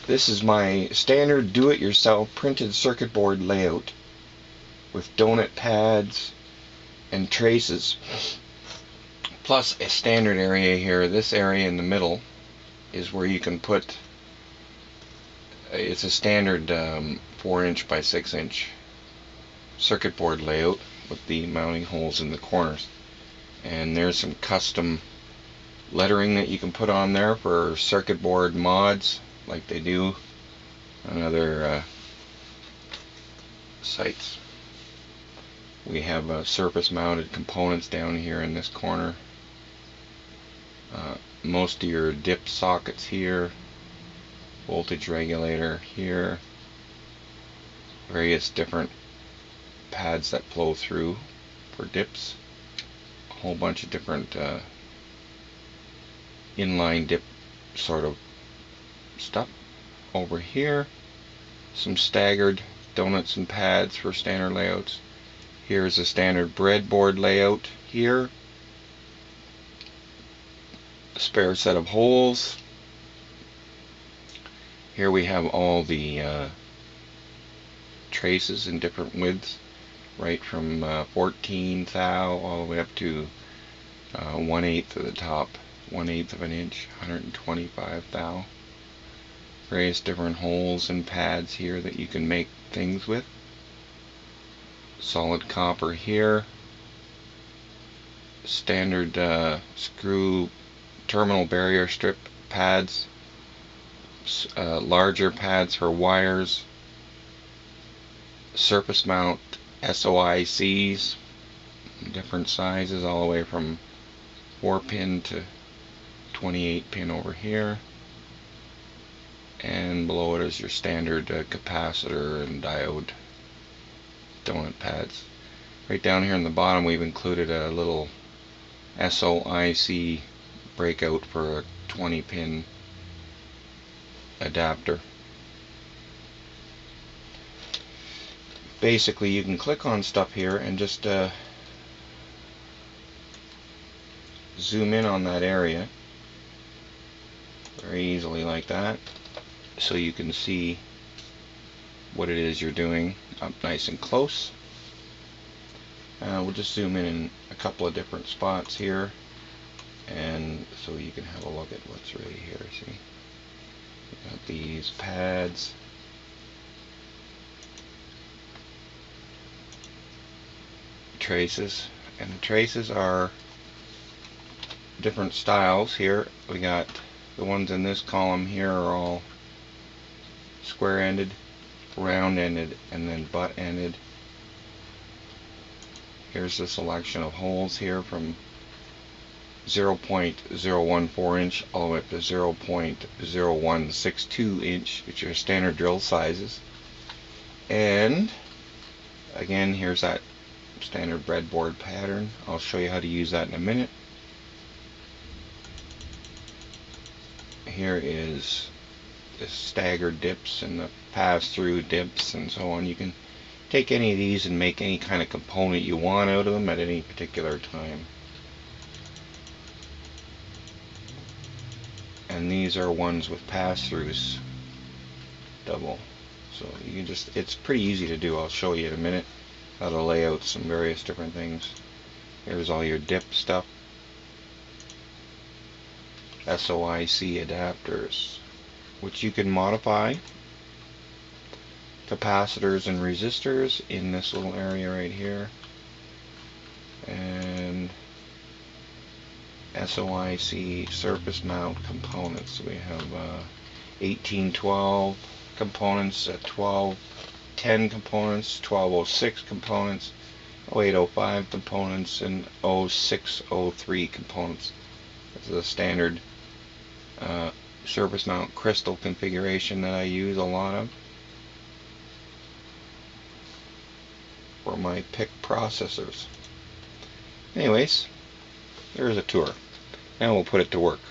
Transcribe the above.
This is my standard do-it-yourself printed circuit board layout with donut pads and traces, plus a standard area here. This area in the middle is where you can put, it's a standard 4" by 6" circuit board layout with the mounting holes in the corners. And there's some custom lettering that you can put on there for circuit board mods, like they do on other sites. We have surface mounted components down here in this corner. Most of your dip sockets here, voltage regulator here, various different pads that flow through for dips, a whole bunch of different inline dip sort of stuff over here, some staggered donuts and pads for standard layouts. Here's a standard breadboard layout here, a spare set of holes. Here we have all the traces in different widths, right from 14 thou all the way up to 1/8 of the top, 1/8 of an inch, 125 thou. Various different holes and pads here that you can make things with. Solid copper here. Standard screw terminal barrier strip pads. Larger pads for wires. Surface mount SOICs, different sizes, all the way from 4-pin to 28-pin over here. And below it is your standard capacitor and diode donut pads. Right down here in the bottom we've included a little SOIC breakout for a 20-pin adapter. Basically you can click on stuff here and just zoom in on that area very easily like that, so you can see what it is you're doing up nice and close. We'll just zoom in a couple of different spots here, and so you can have a look at what's really here. See, we got these pads, traces, and the traces are different styles. Here we got the ones in this column here are all square-ended, round-ended, and then butt-ended. Here's a selection of holes here from 0.014 inch all the way up to 0.0162 inch, which are standard drill sizes. And again, here's that standard breadboard pattern. I'll show you how to use that in a minute. Here is the staggered dips and the pass-through dips and so on. You can take any of these and make any kind of component you want out of them at any particular time. And these are ones with pass-throughs, double. So you can just, it's pretty easy to do. I'll show you in a minute how to lay out some various different things. Here's all your dip stuff. SOIC adapters, which you can modify. Capacitors and resistors in this little area right here. And SOIC surface mount components. We have 1812 components, 1210 components, 1206 components, 0805 components, and 0603 components. This is a standard surface mount crystal configuration that I use a lot of for my PIC processors. Anyways, there's a tour. Now we'll put it to work.